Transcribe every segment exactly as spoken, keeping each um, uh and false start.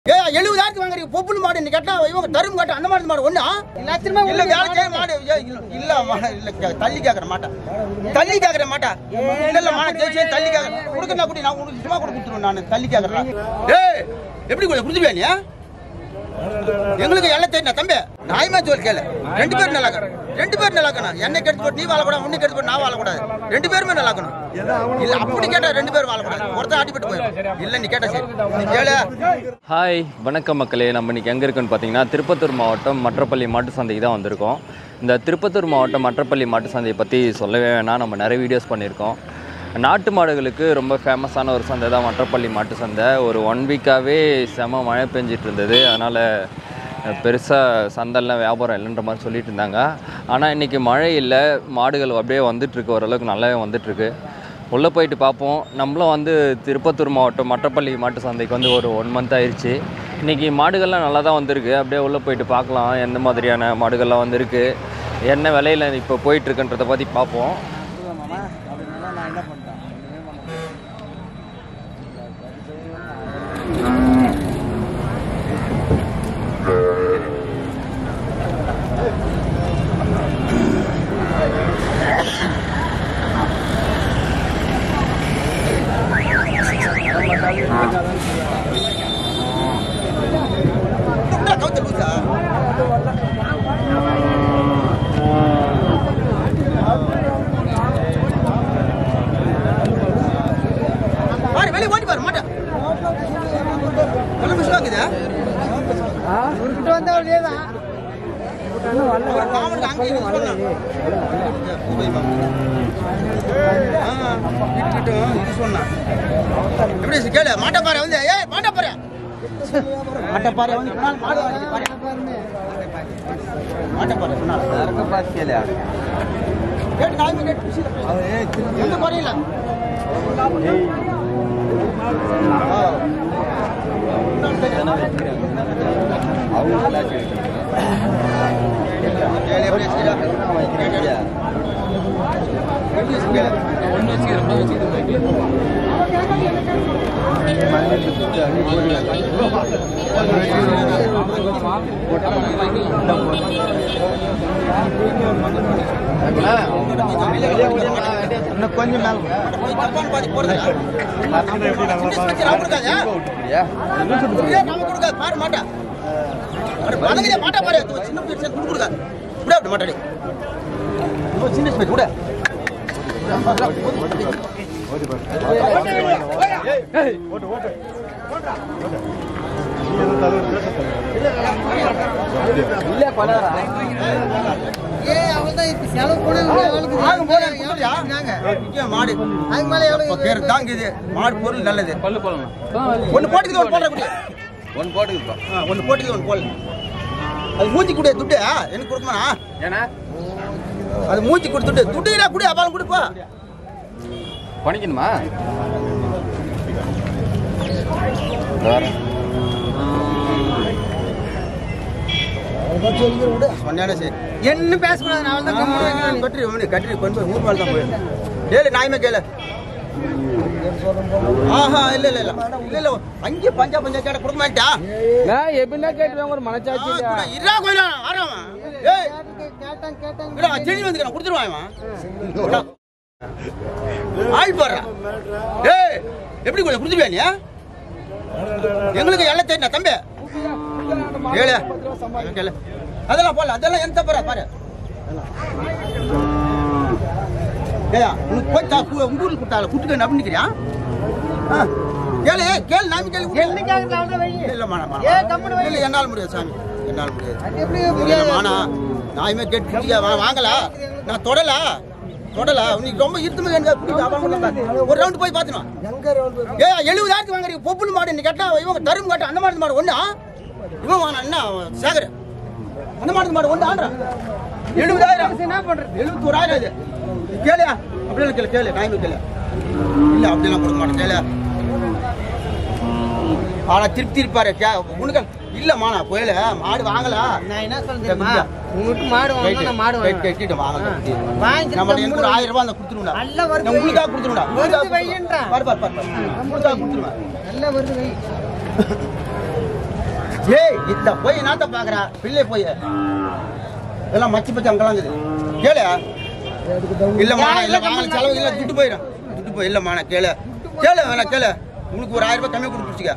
எழுபதாயிரத்துக்கு வாங்குறீங்க பொப்புள் மாடு இன்னைக்கு கேட்டா இவங்க தரும் காட்டு அந்த மாதிரி மாடு ஒண்ணா எல்லாத்துமே இல்ல வேலை செய்ய மாடு இல்ல இல்ல தள்ளி கேக்குற மாட்டா தள்ளி கேக்குற மாட்டா இல்ல இல்ல மாடு தேய்ச்சி தள்ளி கேக்குற கொடுக்கறா குடி நான் உங்களுக்கு சும்மா கூட கொடுத்துருவேன் நான் தள்ளி கேக்குறேன் ஏய் எப்படி கொடுத்துருவியா நீ எங்களுக்கு எல்லாம் தெரியும் தம்பி நாய்மா ஜோல் கேளு ரெண்டு பேரும் நல்லா இருக்கணும் ரெண்டு பேரும் நல்லா இருக்கணும் என்னை கெடுத்து போட்டு நீ வாழக்கூடாது உன்னை கெடுத்து போட்டு நான் வாழக்கூடாது ரெண்டு பேருமே நல்லா இருக்கணும் இல்ல அப்படி கேட்டா ரெண்டு பேரும் வாழக்கூடாது ஒருத்தர் அடிபட்டு போயிடும் இல்ல நீ கேட்டா சரி நீ கேளு. ஹாய் வணக்கம் மக்களே, நம்ம இன்னைக்கு எங்கே இருக்குன்னு பார்த்தீங்கன்னா திருப்பத்தூர் மாவட்டம் மற்றப்பள்ளி மாட்டு சந்தைக்கு தான் வந்திருக்கோம். இந்த திருப்பத்தூர் மாவட்டம் மற்றப்பள்ளி மாட்டு சந்தையை பற்றி சொல்லவே வேணாம், நம்ம நிறைய வீடியோஸ் பண்ணியிருக்கோம். நாட்டு மாடுகளுக்கு ரொம்ப ஃபேமஸான ஒரு சந்தை தான் மற்றப்பள்ளி மாட்டு சந்தை. ஒரு ஒன் வீக்காகவே செம மழை பெஞ்சிட்டு இருந்தது, அதனால் பெருசாக சந்தைலாம் வியாபாரம் இல்லைன்ற மாதிரி சொல்லிட்டு இருந்தாங்க. ஆனால் இன்றைக்கி மழை இல்லை, மாடுகள் அப்படியே வந்துட்டுருக்கு, ஓரளவுக்கு நல்லாவே வந்துட்டுருக்கு. உள்ளே போயிட்டு பார்ப்போம். நம்மளும் வந்து திருப்பத்தூர் மாவட்டம் மற்றப்பள்ளி மாட்டு சந்தைக்கு வந்து ஒரு ஒன் மந்த் ஆயிடுச்சு. இன்றைக்கி மாடுகள்லாம் நல்லா தான் வந்திருக்கு. அப்படியே உள்ளே போயிட்டு பார்க்கலாம் எந்த மாதிரியான மாடுகள்லாம் வந்திருக்கு, என்ன விலையில் இப்போ போயிட்டுருக்குன்றதை பற்றி பார்ப்போம். மாட்டப்பாறை வந்து ஏய் மாட்டப்பாறை மாட்டப்பாறை வந்து மாடு மாட்டப்பாறை சொன்னாங்க பார்த்து கேளு கேட்டு நாய் கேட்டு எந்த குறையில கொஞ்சம் பாரு மாட்டா மாட்டா பாரு சின்ன கொடுக்க மாட்டாடி சின்ன ஸ்பேஸ் கூட மாடு பொருள் நல்லது ஒன்னு போட்டுக்குது ஒன்னு போடுற ஒன்னு போட்டுக்குது ஒன்னு போட்டுக்குது ஒன்னு போடல அது மூஞ்சி கூட துட்டு எனக்கு கொடுக்குமா ஏன்னா அது மூஞ்சி கொடுத்துட்டு துட்டுடா குடி அப்பாலும் குடிப்பா பண்ணிக்கணுமா என்ன பேசக்கூடாது கட்டி கட்டி கொஞ்சம் ஊர் மேல தான் போயிடும் கேளு நாய்மே கேளு ஆஹா இல்ல இல்ல இல்ல இல்ல இல்ல அங்கே பஞ்சா பஞ்சா கேட்ட கொடுக்க மாட்டா நான் எப்படின்னா கேட்டுவேன் ஒரு மனச்சாட்சி இரா கோயிலா வரவன் ஏய் கேட்டான் கேட்டான் இல்ல செடி வந்து நான் கொடுத்துருவான் ஆள் போடுறான் ஏய் எப்படி கொஞ்சம் கொடுத்துருவியா நீ எங்களுக்கு எல்லாம் தெரியும் தம்பி கேளு கேளு அதெல்லாம் போடல அதெல்லாம் எந்த பாரு பாரு ஏயா உனக்கு போய் உங்க ஊருக்கு கொடுத்தால குட்டுக்க நம்பிக்கிறியா கேளு கேளு நாம கேளு இல்ல மானா இல்ல என்னால முடியாது சாமி என்னால முடியாது மானா நாயுமே கேட்டு வாங்கல நான் தொடல தொடல உனக்கு ரொம்ப இருத்துமே ஒரு ரவுண்ட் போய் பாத்துமா ஏ எழுபதாயிரத்துக்கு வாங்குறீங்க பொப்புள் மாடு இன்னைக்கு கேட்டா இவங்க தரும் காட்டு அந்த மாதிரி மாடு ஒண்ணா இவன் வாங்க என்ன சேகர் அந்த மாடு மாடு ஒண்ணு ஆடுறான் எழுபதாயிரம் என்ன பண்றது எழுபத்தி ஓராயிரம் இது கேளியா அப்படிலாம் கேளு கேளு நாய்மை கேளு இல்ல அப்படிலாம் கொடுக்க மாட்டேன் கேளு ஆனா திருப்தி இருப்பாரு உனக்கு இல்லம்மா நான் போயில மாடு வாங்கல நான் என்ன சொல்றேன் உங்களுக்கு மாடு வாங்கணும் மாடு கேட்டிட்டு வாங்க நம்ம எனக்கு ஒரு ஆயிரம் ரூபாய் அந்த கொடுத்துருடா நான் உங்களுக்காக கொடுத்துருடா வருது வைன்றா பார் பார் பார் உங்களுக்காக கொடுத்துருவேன் நல்ல வருது வை ஏய் இந்த போய் நாத்த பாக்குறா பிள்ளை போய் எல்லாம் மச்சி பச்சி அங்கெல்லாம் இருக்குது கேளு இல்லம்மா இல்ல வாங்க செலவு இல்ல துட்டு போயிடும் துட்டு போய் இல்லம்மா கேளு கேளு வேணா கேளு உனக்கு ஒரு ஆயிரம் ரூபாய் கம்மி கொடுத்துருச்சுக்க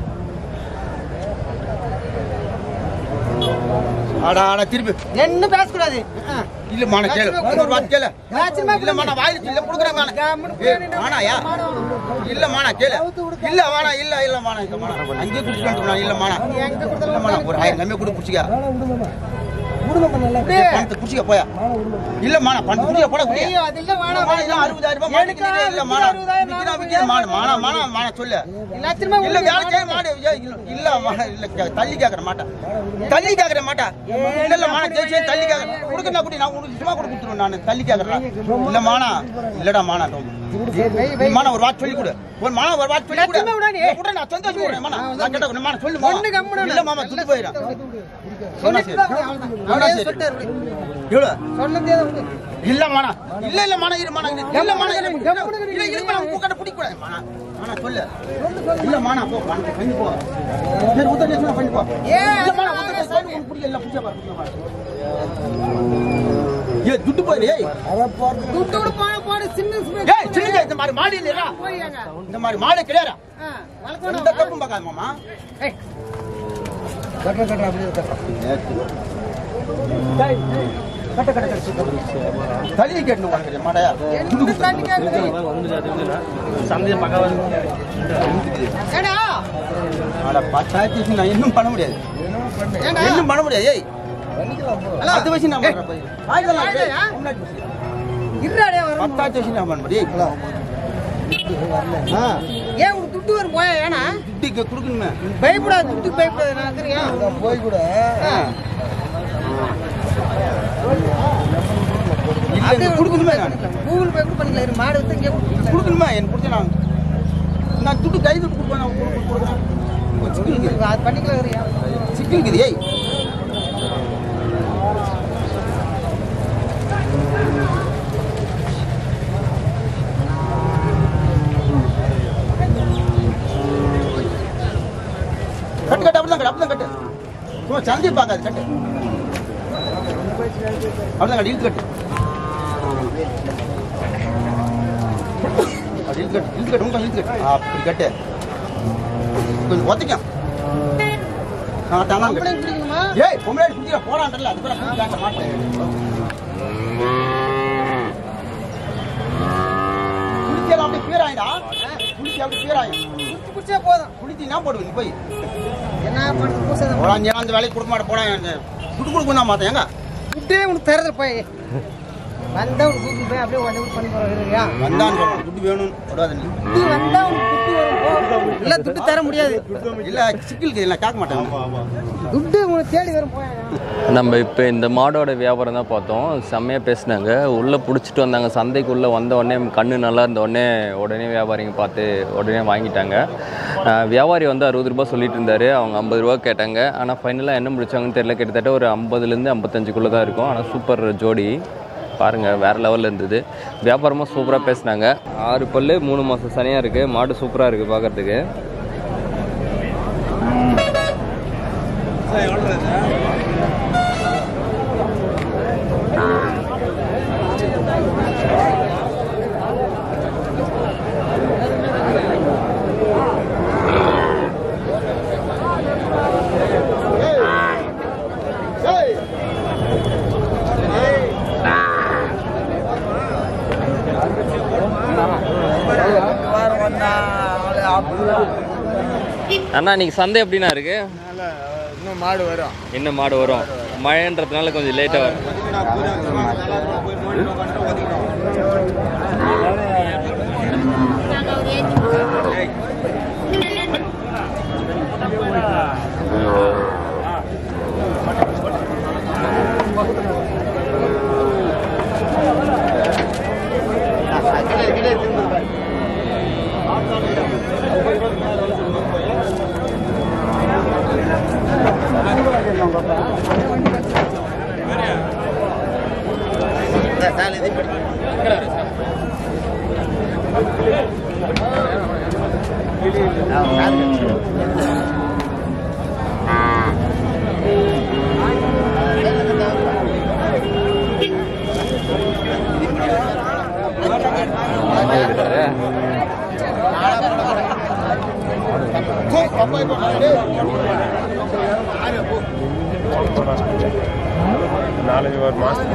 ஆடா ஆடா திருப்பி என்ன பேசக்கூடாது இல்லம்மா கேளு ஒரு வார்த்தை கேளு இல்லம்மா நான் வாயில இல்ல குடுக்குறேன் வானாயா இல்லம்மா கேளு இல்ல வானா இல்ல இல்ல வானா இல்ல வானா அங்கே குடிச்சிட்டு இல்லம்மா இல்லம்மா ஒரு ஆயிரம் கம்மி கொடு குடிச்சிக்க பணத்தை குடிச்சிக்க போயா இல்லம்மா பணத்தை குடிக்க போட அறுபதாயிரம் ரூபாய் இல்ல மானா மானா மானா மானா மானா சொல்லு இல்ல வேலை செய்ய மாடு இல்ல மானா இல்ல தள்ளி கேக்குற மாட்டா தள்ளி கேக்குற மாட்டா இல்ல இல்ல மானா ஜெயிச்சு தள்ளி கேக்குற குடுக்கணும் அப்படி நான் உனக்கு சும்மா கூட கொடுத்துருவேன் நான் தள்ளி கேக்குறேன் இல்ல மானா இல்லடா மானா மானா ஒரு வார்த்தை சொல்லி கொடு ஒரு மானா ஒரு வார்த்தை சொல்லி கொடு கூட நான் சந்தோஷம் போறேன் மானா நான் கேட்ட மானா சொல்லு மாமா இல்ல மாமா துட்டு போயிடா சொன்னா சரி இல்ல மானா இல்ல இல்ல மானா இரு மானா இல்ல மானா இல்ல இரு மானா உட்கார்ந்து பிடிக்க கூடாது மானா மானா சொல்லு இல்ல மானா போ மானா பண்ணி போ சரி உத்தர நேசமா பண்ணி போ இல்ல மானா உத்தர சைடு உன் பிடிக்க இல்ல புடிச்ச பாரு ஏ துட்டு போய் ஏய் துட்டு கூட போட போட சின்ன ஏய் சின்ன இந்த மாதிரி மாடி இல்லடா இந்த மாதிரி மாடி கிடையாடா இந்த தப்பு பார்க்காத மாமா ஏய் கட்ட கட்ட அப்படியே கட்ட கட்ட கட்ட கட்ட தள்ளி கேட்கணும் உனக்கு மாடையா சந்தைய பக்கம் வந்து ஏடா அட பத்தாயிரத்து நான் இன்னும் பண்ண முடியாது இன்னும் பண்ண முடியாது ஏய் அது வச்சு நான் பண்றேன் போய் ஆயிடலாம் இருடா வர பத்தாயிரத்து வச்சு நான் பண்ண முடியாது ஆ ஏன் உனக்கு துட்டு வரும் போயா ஏனா துட்டு கொடுக்கணுமே பயப்படாத துட்டு பயப்படாத நான் தெரியா போய் கூட இல்ல கொடுக்கணுமே நான் கூகுள் பே கூட பண்ணல இரு மாடு வந்து இங்க கொடுக்கணுமே எனக்கு கொடுத்தா நான் நான் துட்டு கை துட்டு கொடுப்பேன் நான் கொடுக்குறேன் சிக்கல் அது பண்ணிக்கலாம் வரியா சிக்கல் இருக்குது ஏய் கட்டு கட்டு அப்படிதான் கட்டு அப்படிதான் கட்டு சும்மா சந்தி பார்க்காது கட்டு அப்படிதான் கட்டு இழுத்து கட்டு அப்படி இழுத்து கட்டு இழுத்து கட்டு உங்க இழுத்து கட்டு அப்படி கட்டு கொஞ்சம் ஒத்திக்கும் ஏய் பொம்பளை குடிக்கிற போடாண்டல அது கூட குடிக்காட்ட மாட்டேன் குடிக்கலாம் அப்படி பேராயிடா குடிக்க அப்படி பேராயிடும் குடிச்சே போதும் குடிச்சு என்ன போடுவீங்க போய் என்ன பண்ணுறது பூசை போடா அந்த வேலைக்கு கொடுக்க மாட்டேன் போடா துட்டு கொடுக்க தான் மாட்டேன் எங்க துட்டே உனக்கு தரது போய் வந்தா உனக்கு கூகுள் பே அப்படியே உடனே பண்ணி போறியா வந்தான்னு சொல்றேன் துட்டு வேணும் விடாத நீ துட்டு வந்தா உனக்கு துட்டு வரும் இல்ல துட்டு தர முடியாது இல்ல சிக்கலுக்கு இல்லை கேட்க மாட்டேன் துட்டு உனக்கு தேடி வரும் போய் நம்ம இப்போ இந்த மாடோட வியாபாரம் தான் பார்த்தோம். செம்மையாக பேசினாங்க. உள்ளே பிடிச்சிட்டு வந்தாங்க. சந்தைக்குள்ளே வந்த உடனே கண்ணு நல்லா இருந்த உடனே உடனே வியாபாரிங்க பார்த்து உடனே வாங்கிட்டாங்க. வியாபாரி வந்து அறுபது ரூபா சொல்லிட்டு இருந்தார். அவங்க ஐம்பது ரூபா கேட்டாங்க. ஆனால் ஃபைனலாக என்ன முடிச்சாங்கன்னு தெரியல. கிட்டத்தட்ட ஒரு ஐம்பதுலேருந்து ஐம்பத்தஞ்சுக்குள்ளே தான் இருக்கும். ஆனால் சூப்பர் ஜோடி பாருங்கள், வேறு லெவலில் இருந்தது. வியாபாரமாக சூப்பராக பேசினாங்க. ஆறு பல்லு மூணு மாதம் சனியாக இருக்குது. மாடு சூப்பராக இருக்குது பார்க்குறதுக்கு. அண்ணா இன்னைக்கு சந்தை எப்படின்னா இருக்கு? இன்னும் மாடு வரும். இன்னும் மாடு வரும். மழைன்றதுனால கொஞ்சம் லேட்டாக வரும். Nah, நாலஞ்சு ஒரு மாதம்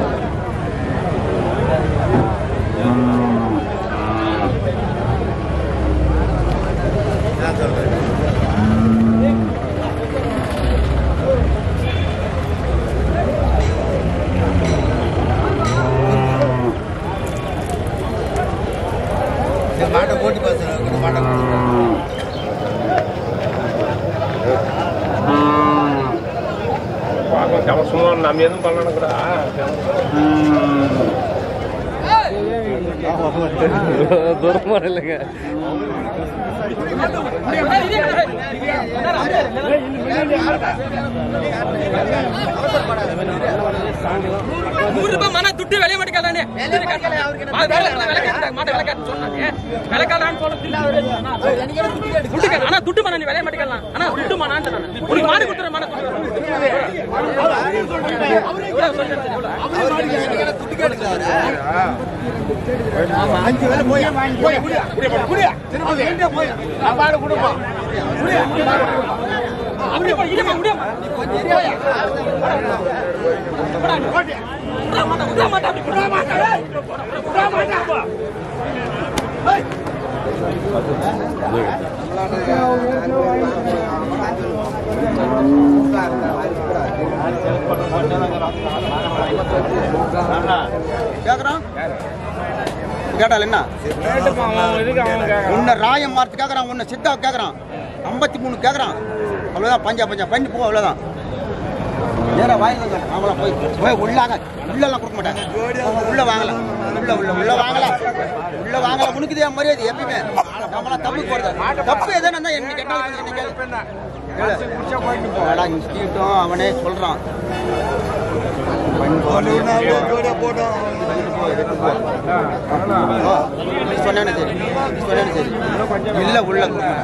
மாட்டை போட்டு பேசுறேன் மாட்டை பார்க்க சும்மா நம்ம எதுவும் பண்ணணும் கூட தூரமா இல்லைங்க. நூறு ரூபாய் மன துட்டு வெளிய மாட்டேங்கானே ஆனா துட்டு மன நீ வெளிய மாட்டேங்கலாம். ஆனா துட்டு மனான் உனக்கு மாறி கொடுத்துற மன அஞ்சு வேலை போய் போய் புரியா திரும்ப போய் சாப்பாடு கொடுப்போம் அப்படி போய் இல்ல முடியாம நீ கொஞ்சம் ஏரியா மாட்டா மாட்டா மாட்டா அப்படி மாட்டா மாட்டா ஏய் கேக்குறான் கேட்டால் என்ன உன்னை ராயம் மார்த்து கேட்கறான், உன்னை சித்தா கேட்கறான், ஐம்பத்தி மூணு கேட்கறான். அவ்வளோதான் பஞ்சா பஞ்சா பண்ணி போ. அவ்வளோதான் நேராக வாங்கிங்க. அவங்களாம் போய் போய் உள்ளாங்க. உள்ளெல்லாம் கொடுக்க மாட்டாங்க. உள்ள வாங்கல உள்ள உள்ள உள்ள வாங்கல உள்ள வாங்கல உனக்குதே மரியாதை எப்பயுமே. நம்மளாம் தப்பு போறது தப்பு எதுனா என்ன கேட்டாலும் அவனே சொல்றான். சொன்னேன்னு சரி சொன்னேன்னு சரி இல்லை உள்ள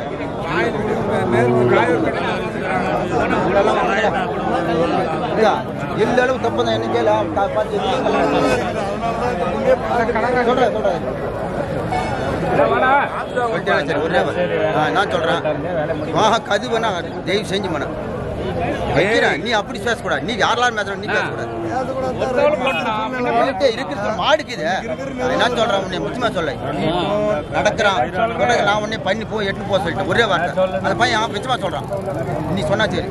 எந்த அளவு தப்பு தான் என்ன கேள்வி சொல்றேன் சொல்றேன் சரி ஒரே நான் சொல்றேன் கது வேணா தயவு செஞ்சு மன வைக்கிறேன். நீ அப்படி பேசக்கூடாது. நீ யாரெல்லாம் பேசுற நீ பேசக்கூடாது. இருக்கிறது மாடுக்குது. என்ன சொல்றேன் உன்னை முக்கியமா சொல்ல நடக்கிறான். நான் உடனே பண்ணி போய் எட்டு போக சொல்லிட்டேன் ஒரே வார்த்தை. அந்த பையன் நிச்சயமா சொல்றான். நீ சொன்னா சரி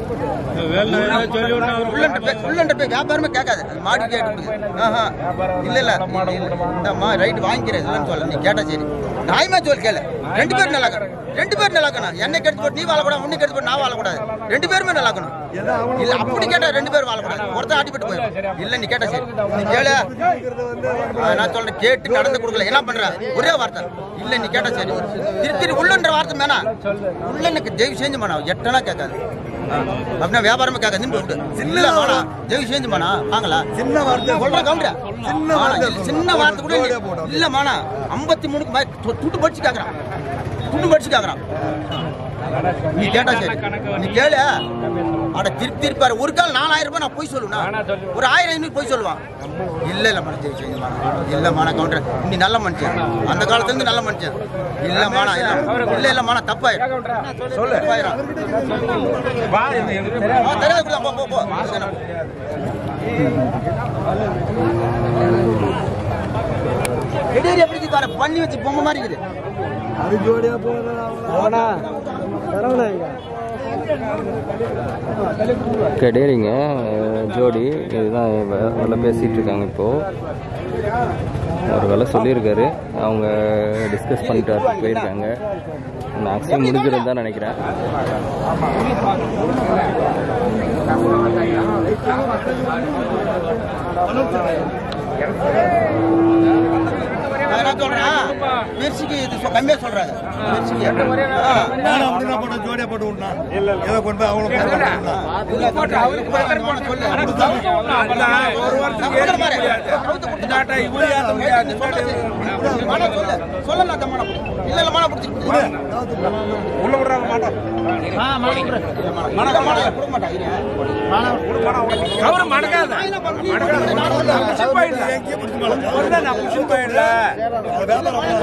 உள்ளன்ற போய் வியாபாரமே கேட்காது. மாடு கேட்டு ஆஹா இல்ல இல்ல இந்தம்மா ரைட்டு வாங்கிக்கிறேன் இல்லைன்னு சொல்ல. நீ கேட்டா சரி நாயமா சொல் கேளு. ரெண்டு பேரும் நல்லா இருக்கணும். ரெண்டு பேரும் நல்லா இருக்கணும். என்னை கெடுத்து போட்டு நீ வாழக்கூடாது, உன்னை கெடுத்து போட்டு நான் வாழக்கூடாது. ரெண்டு பேருமே நல்லா இருக்கணும். இல்ல அப்படி கேட்டா ரெண்டு பேரும் வாழக்கூடாது. ஒருத்தர் அடிபட்டு போயிடும். இல்ல நீ கேட்டா சரி நீ கேளு. நான் சொல்றேன் கேட்டு நடந்து கொடுக்கல என்ன பண்ற ஒரே வார்த்தை. இல்ல நீ கேட்டா சரி திருத்தி உள்ளன்ற வார்த்தை வேணா உள்ள எனக்கு ஜெய்வு செஞ்சு மானா எட்டனா கேட்காது. அப்படின்னா வியாபாரமே கேட்காது. நின்று இல்ல மானா ஜெய்வு செஞ்சு மானா வாங்கலாம். சின்ன வார்த்தை சொல்ற கவுண்டர் சின்ன வார்த்தை கூட இல்ல மானா ஐம்பத்தி மூணுக்கு துட்டு படிச்சு கேட்கறான். துண்டு படிச்சு கேட்கறான். நீ கேட்டா சரி நீ கேளு. அட திருப்பி திருப்பாரு ஒரு கால் நாலாயிரம் ரூபாய் நான் போய் சொல்லுவேன். ஒரு ஆயிரம் ஐநூறு போய் சொல்லுவான். இல்ல இல்ல மனுஷன் இல்ல மானா கவுண்டர் நீ நல்ல மனுஷன். அந்த காலத்துல இருந்து நல்ல மனுஷன். இல்ல மானா இல்ல இல்ல இல்ல மானா தப்பாயிரும் தப்பாயிரும் தெரியாது. போ போ போ எப்படி பாரு பண்ணி வச்சு பொம்மை மாதிரி இருக்குது. கிடையாதுங்க ஜோடி இதுதான் வேலை பேசிகிட்டு இருக்காங்க. இப்போது ஒரு வேலை சொல்லியிருக்காரு. அவங்க டிஸ்கஸ் பண்ணிட்டு போயிருக்காங்க. மேக்ஸிமம் முடிஞ்சிடும் தான் நினைக்கிறேன். என்ன சொல்றேன் பெருசுக்கு இது கம்மியா சொல்றாங்க. ஜோடியா போட்டு விடணும். ஏதோ கொண்டு போய் அவங்களுக்கு இல்ல இல்ல மானா பிடிச்சி உள்ள விடுறாங்க. மாட்டோம்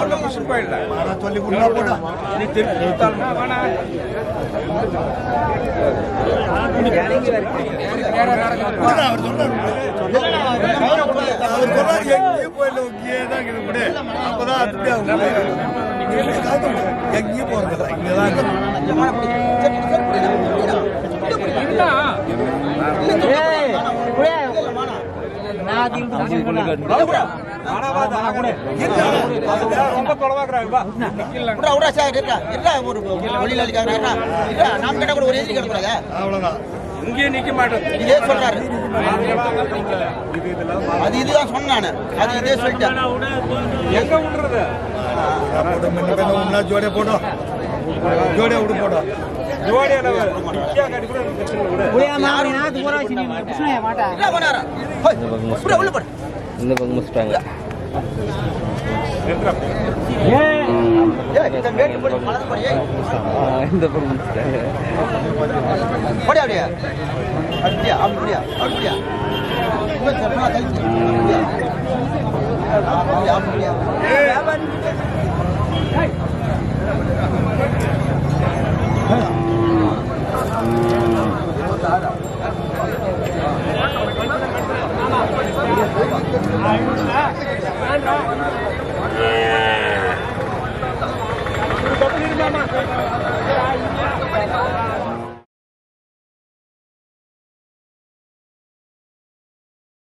சொல்லி கொடுத்தா போடா எங்கேயும் போறது இங்கதான் இங்கே நிக்க மாட்டோம் இதே சொல்றாரு அது இதுதான் சொன்னானு அது இதே சொல்லிட்டேன் எங்க விடுறது ஜோடியா போடும் ஜோடியா விடு போடும் இந்த பக்கம் முடிச்சிட்டாங்க இந்த பக்கம் முடிச்சிட்டாங்க அப்படியா அப்படியா அப்படியா அப்படியா அப்படியா அப்படியா